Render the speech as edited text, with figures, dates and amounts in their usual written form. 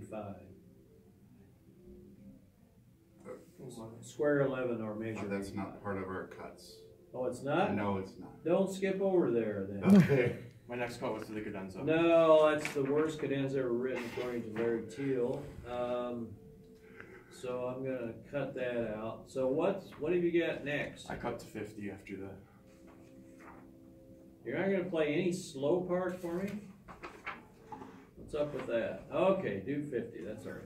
55. Square 11 or measure. Oh, that's 85. not part of our cuts. Oh, it's not? No, it's not. Don't skip over there then. Okay. My next cut was to the cadenza. No, that's the worst cadenza ever written according to Larry Teal. So I'm gonna cut that out. So what have you got next? I cut to 50 after that. You're not gonna play any slow parts for me? What's up with that? Okay, do 50, that's all right.